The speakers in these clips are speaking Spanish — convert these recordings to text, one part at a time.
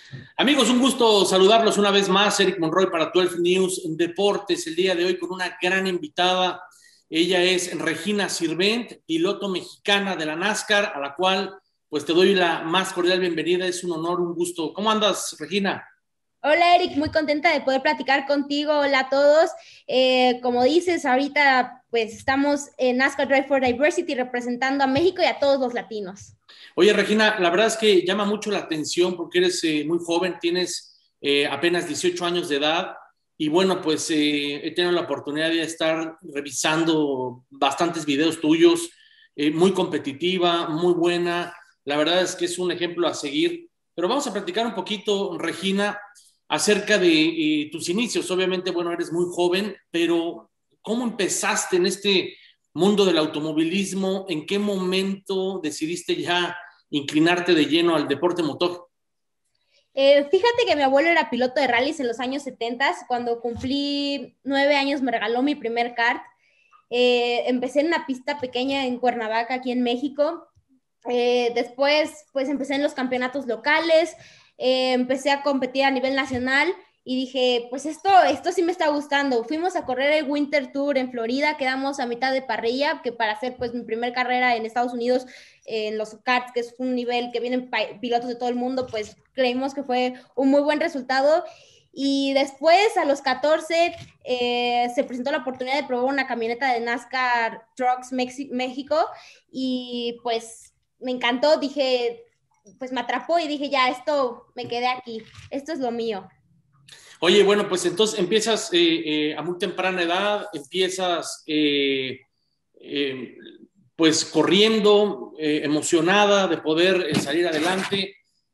Amigos, un gusto saludarlos una vez más. Eric Monroy para 12 News Deportes. El día de hoy con una gran invitada. Ella es Regina Sirvent, piloto mexicana de la NASCAR, a la cual pues te doy la más cordial bienvenida. Es un honor, un gusto. ¿Cómo andas, Regina? Hola Eric, muy contenta de poder platicar contigo. Hola a todos. Como dices, ahorita pues estamos en NASCAR Drive for Diversity representando a México y a todos los latinos. Oye, Regina, la verdad es que llama mucho la atención porque eres muy joven, tienes apenas 18 años de edad y bueno, pues he tenido la oportunidad de estar revisando bastantes videos tuyos, muy competitiva, muy buena. La verdad es que es un ejemplo a seguir. Pero vamos a platicar un poquito, Regina, acerca de tus inicios. Obviamente, bueno, eres muy joven, pero ¿cómo empezaste en este mundo del automovilismo? ¿En qué momento decidiste ya inclinarte de lleno al deporte motor? Fíjate que mi abuelo era piloto de rallies en los años 70. Cuando cumplí 9 años me regaló mi primer kart. Empecé en una pista pequeña en Cuernavaca, aquí en México. Después, pues empecé en los campeonatos locales, empecé a competir a nivel nacional y dije, pues esto sí me está gustando. Fuimos a correr el Winter Tour en Florida, quedamos a mitad de parrilla, que para hacer pues mi primer carrera en Estados Unidos, en los karts, que es un nivel que vienen pilotos de todo el mundo, pues creímos que fue un muy buen resultado. Y después, a los 14, se presentó la oportunidad de probar una camioneta de NASCAR Trucks México y pues me encantó, dije, pues me atrapó y dije, ya, esto me quedé aquí, esto es lo mío. Oye, bueno, pues entonces empiezas a muy temprana edad, empiezas eh, pues corriendo, emocionada de poder salir adelante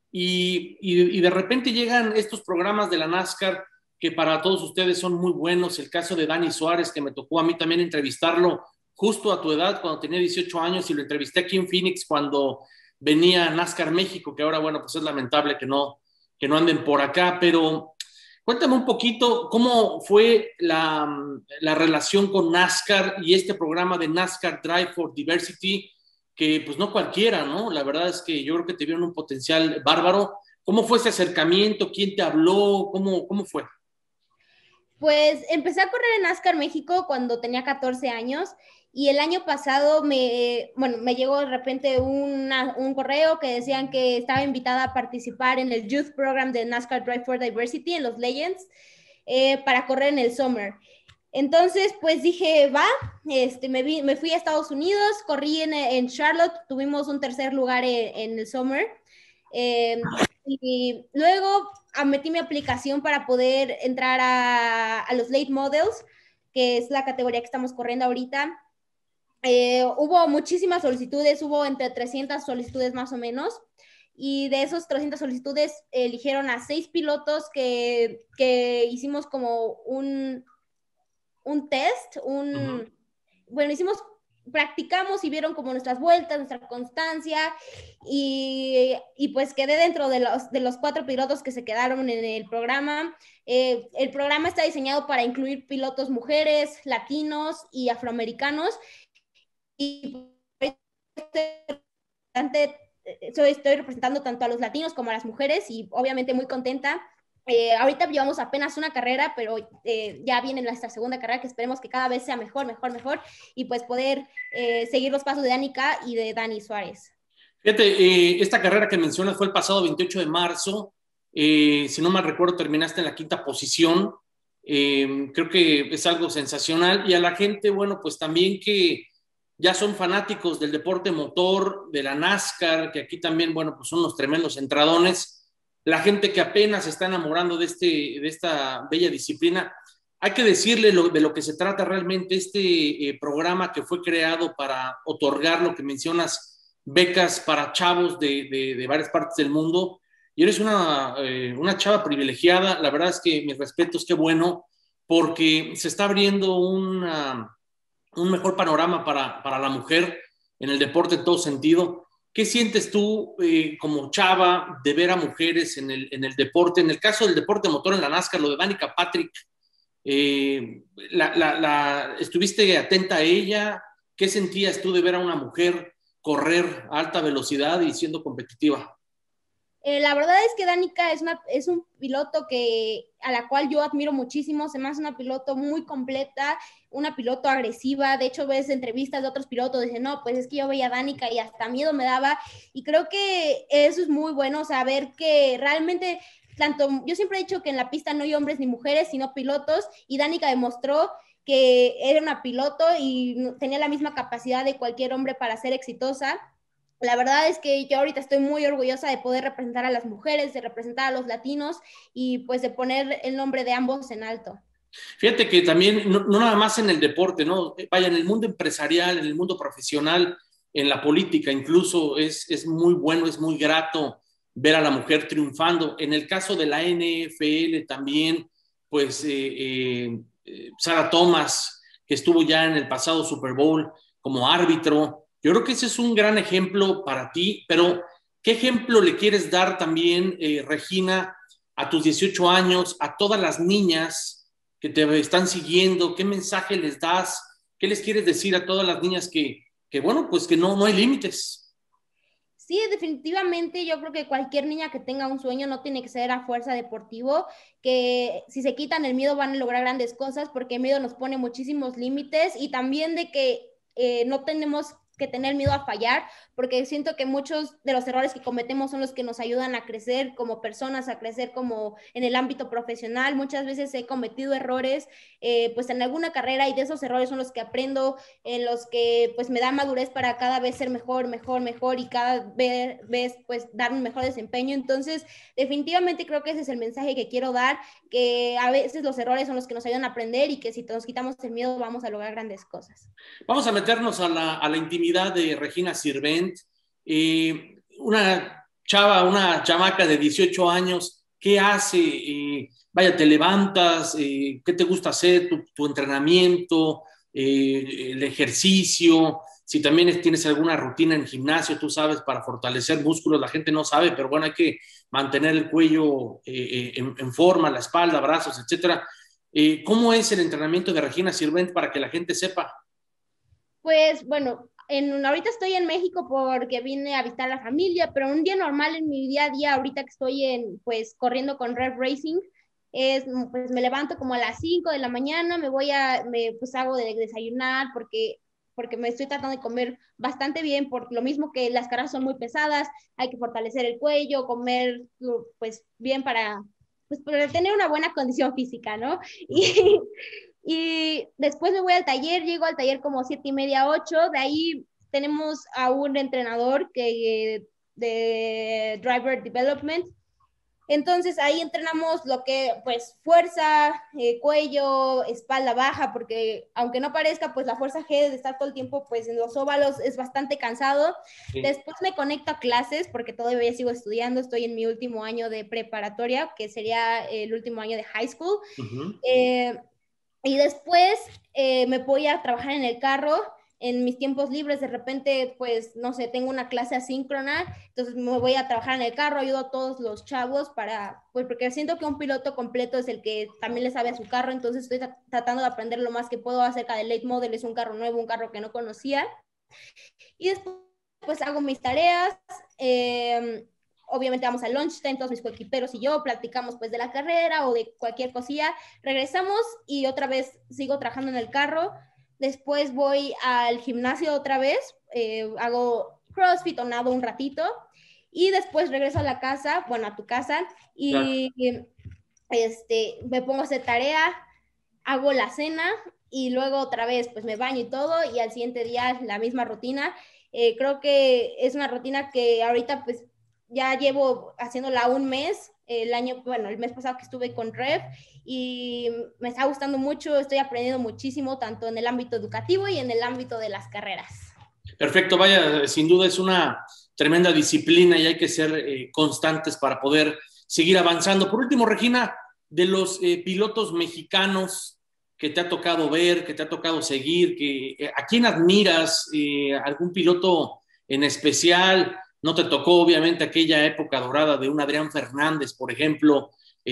y de repente llegan estos programas de la NASCAR que para todos ustedes son muy buenos. El caso de Dani Suárez, que me tocó a mí también entrevistarlo justo a tu edad, cuando tenía 18 años, y lo entrevisté aquí en Phoenix cuando venía NASCAR México, que ahora, bueno, pues es lamentable que no anden por acá, pero cuéntame un poquito cómo fue la relación con NASCAR y este programa de NASCAR Drive for Diversity, que pues no cualquiera, ¿no? La verdad es que yo creo que te vieron un potencial bárbaro. ¿Cómo fue ese acercamiento? ¿Quién te habló? ¿Cómo fue? Pues empecé a correr en NASCAR México cuando tenía 14 años y el año pasado me llegó de repente un correo que decían que estaba invitada a participar en el Youth Program de NASCAR Drive for Diversity en los Legends, para correr en el Summer. Entonces, pues dije, va, me fui a Estados Unidos, corrí en Charlotte, tuvimos un tercer lugar en el Summer. Y luego metí mi aplicación para poder entrar a los late models, que es la categoría que estamos corriendo ahorita. Hubo muchísimas solicitudes, hubo entre 300 solicitudes más o menos, y de esos 300 solicitudes eligieron a 6 pilotos que hicimos como un test, Uh -huh. bueno, practicamos y vieron como nuestras vueltas, nuestra constancia, y pues quedé dentro de los 4 pilotos que se quedaron en el programa. El programa está diseñado para incluir pilotos mujeres, latinos y afroamericanos, y estoy representando tanto a los latinos como a las mujeres y obviamente muy contenta. Ahorita llevamos apenas una carrera, pero ya viene nuestra segunda carrera, que esperemos que cada vez sea mejor, mejor, mejor, y pues poder seguir los pasos de Danica y de Dani Suárez. Fíjate, esta carrera que mencionas fue el pasado 28 de marzo. Si no mal recuerdo, terminaste en la quinta posición. Creo que es algo sensacional. Y a la gente, bueno, pues también que ya son fanáticos del deporte motor, de la NASCAR, que aquí también, bueno, pues son unos tremendos entradones. La gente que apenas se está enamorando de esta bella disciplina. Hay que decirle de lo que se trata realmente este programa que fue creado para otorgar lo que mencionas, becas para chavos de varias partes del mundo. Y eres una chava privilegiada. La verdad es que mis respetos, qué bueno, porque se está abriendo un mejor panorama para la mujer en el deporte en todo sentido. ¿Qué sientes tú como chava de ver a mujeres en el deporte? En el caso del deporte motor en la NASCAR, lo de Danica Patrick, ¿estuviste atenta a ella? ¿Qué sentías tú de ver a una mujer correr a alta velocidad y siendo competitiva? La verdad es que Danica es un piloto a la cual yo admiro muchísimo, se me hace una piloto muy completa, una piloto agresiva. De hecho ves entrevistas de otros pilotos, dicen, no, pues es que yo veía a Danica y hasta miedo me daba, y creo que eso es muy bueno, saber que realmente, yo siempre he dicho que en la pista no hay hombres ni mujeres, sino pilotos, y Danica demostró que era una piloto y tenía la misma capacidad de cualquier hombre para ser exitosa. La verdad es que yo ahorita estoy muy orgullosa de poder representar a las mujeres, de representar a los latinos y pues de poner el nombre de ambos en alto. Fíjate que también, no nada más en el deporte, ¿no? Vaya, en el mundo empresarial, en el mundo profesional, en la política, incluso es muy bueno, es muy grato ver a la mujer triunfando. En el caso de la NFL también, pues Sarah Thomas, que estuvo ya en el pasado Super Bowl como árbitro, yo creo que ese es un gran ejemplo para ti, pero ¿qué ejemplo le quieres dar también, Regina, a tus 18 años, a todas las niñas que te están siguiendo? ¿Qué mensaje les das? ¿Qué les quieres decir a todas las niñas que bueno, pues que no hay límites? Sí, definitivamente yo creo que cualquier niña que tenga un sueño no tiene que ser a fuerza deportivo, que si se quitan el miedo van a lograr grandes cosas, porque el miedo nos pone muchísimos límites, y también de que no tenemos que tener miedo a fallar, porque siento que muchos de los errores que cometemos son los que nos ayudan a crecer como personas, a crecer como en el ámbito profesional. Muchas veces he cometido errores pues en alguna carrera, y de esos errores son los que aprendo, en los que pues me da madurez para cada vez ser mejor, mejor, mejor, y cada vez pues dar un mejor desempeño. Entonces definitivamente creo que ese es el mensaje que quiero dar, que a veces los errores son los que nos ayudan a aprender, y que si nos quitamos el miedo vamos a lograr grandes cosas. Vamos a meternos a la intimidad de Regina Sirvent. Una chava, una chamaca de 18 años, ¿qué hace? Vaya, te levantas, ¿qué te gusta hacer? Tu entrenamiento, el ejercicio, si también tienes alguna rutina en gimnasio, tú sabes, para fortalecer músculos, la gente no sabe, pero bueno, hay que mantener el cuello en forma, la espalda, brazos, etcétera. ¿Cómo es el entrenamiento de Regina Sirvent para que la gente sepa? Pues bueno, ahorita estoy en México porque vine a visitar a la familia, pero un día normal en mi día a día, ahorita que estoy pues corriendo con Red Racing, pues me levanto como a las 5 de la mañana, pues hago de desayunar, porque me estoy tratando de comer bastante bien, por lo mismo que las carreras son muy pesadas, hay que fortalecer el cuello, comer pues bien para tener una buena condición física, ¿no? Y después me voy al taller, llego al taller como 7:30, 8. De ahí tenemos a un entrenador de Driver Development. Entonces ahí entrenamos lo que, pues, fuerza, cuello, espalda baja, porque aunque no parezca, pues la fuerza G de estar todo el tiempo, pues en los óvalos es bastante cansado. Sí. Después me conecto a clases, porque todavía sigo estudiando, estoy en mi último año de preparatoria, que sería el último año de high school. Uh-huh. Y después me voy a trabajar en el carro en mis tiempos libres. De repente, pues, no sé, tengo una clase asíncrona, entonces me voy a trabajar en el carro, ayudo a todos los chavos pues, porque siento que un piloto completo es el que también le sabe a su carro, entonces estoy tratando de aprender lo más que puedo acerca del late model. Es un carro nuevo, un carro que no conocía. Y después, pues, hago mis tareas, obviamente vamos al lunch time, todos mis coequiperos y yo platicamos pues de la carrera o de cualquier cosilla, regresamos y otra vez sigo trabajando en el carro. Después voy al gimnasio otra vez, hago CrossFit o nado un ratito, y después regreso a la casa, bueno, a tu casa, y me pongo a hacer tarea, hago la cena, y luego otra vez pues me baño y todo, y al siguiente día la misma rutina. Creo que es una rutina que ahorita pues ya llevo haciéndola un mes, el mes pasado que estuve con Rev, y me está gustando mucho, estoy aprendiendo muchísimo, tanto en el ámbito educativo y en el ámbito de las carreras. Perfecto, vaya, sin duda es una tremenda disciplina y hay que ser constantes para poder seguir avanzando. Por último, Regina, de los pilotos mexicanos que te ha tocado ver, que te ha tocado seguir, ¿a quién admiras? ¿Algún piloto en especial? No te tocó, obviamente, aquella época dorada de un Adrián Fernández, por ejemplo,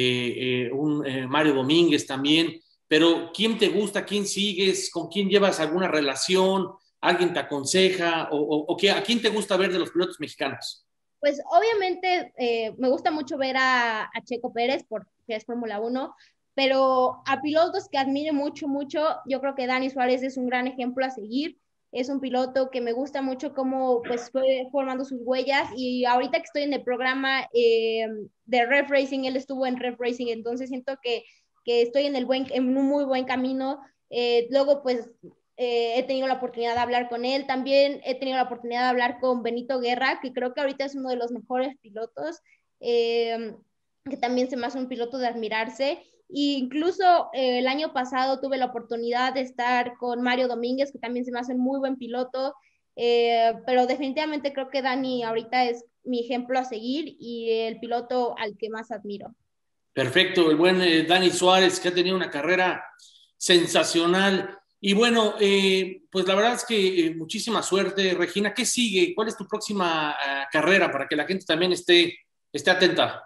un Mario Domínguez también, pero ¿quién te gusta? ¿Quién sigues? ¿Con quién llevas alguna relación? ¿Alguien te aconseja? ¿A quién te gusta ver de los pilotos mexicanos? Pues obviamente me gusta mucho ver a Checo Pérez porque es Fórmula Uno, pero a pilotos que admiro mucho, mucho, yo creo que Dani Suárez es un gran ejemplo a seguir. Es un piloto que me gusta mucho cómo pues fue formando sus huellas y ahorita que estoy en el programa de Ref Racing, él estuvo en Ref Racing, entonces siento que estoy en un muy buen camino. Luego pues he tenido la oportunidad de hablar con él, también he tenido la oportunidad de hablar con Benito Guerra, que creo que ahorita es uno de los mejores pilotos, que también se me hace un piloto de admirarse. E incluso el año pasado tuve la oportunidad de estar con Mario Domínguez, que también se me hace un muy buen piloto, pero definitivamente creo que Dani ahorita es mi ejemplo a seguir y el piloto al que más admiro. Perfecto, el buen Dani Suárez, que ha tenido una carrera sensacional. Y bueno, pues la verdad es que muchísima suerte, Regina. ¿Qué sigue? ¿Cuál es tu próxima carrera para que la gente también esté atenta?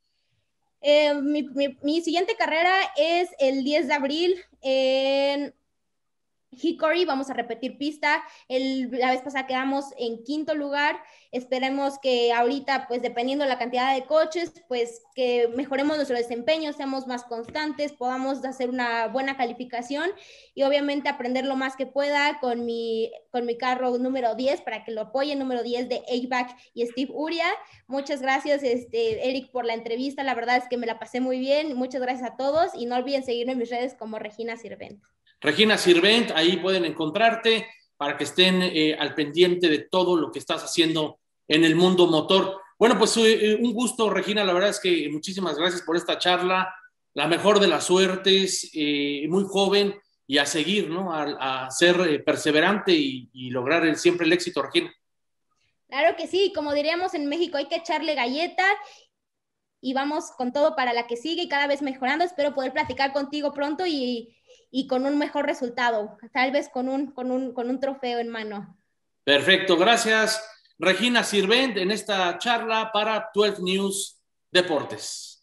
Mi siguiente carrera es el 10 de abril en Hickory, vamos a repetir pista. La vez pasada quedamos en quinto lugar. Esperemos que ahorita, pues dependiendo de la cantidad de coches, pues que mejoremos nuestro desempeño, seamos más constantes, podamos hacer una buena calificación y obviamente aprender lo más que pueda con mi carro número 10 para que lo apoye, número 10 de ABAC y Steve Uria. Muchas gracias, Eric, por la entrevista. La verdad es que me la pasé muy bien. Muchas gracias a todos y no olviden seguirme en mis redes como Regina Sirvent. Regina Sirvent, ahí pueden encontrarte para que estén al pendiente de todo lo que estás haciendo en el mundo motor. Bueno, pues un gusto, Regina, la verdad es que muchísimas gracias por esta charla, la mejor de las suertes, muy joven y a seguir, ¿no? A ser perseverante y lograr siempre el éxito, Regina. Claro que sí, como diríamos en México, hay que echarle galleta y vamos con todo para la que sigue y cada vez mejorando. Espero poder platicar contigo pronto y con un mejor resultado, tal vez con un trofeo en mano. Perfecto, gracias, Regina Sirvent, en esta charla para 12 News Deportes.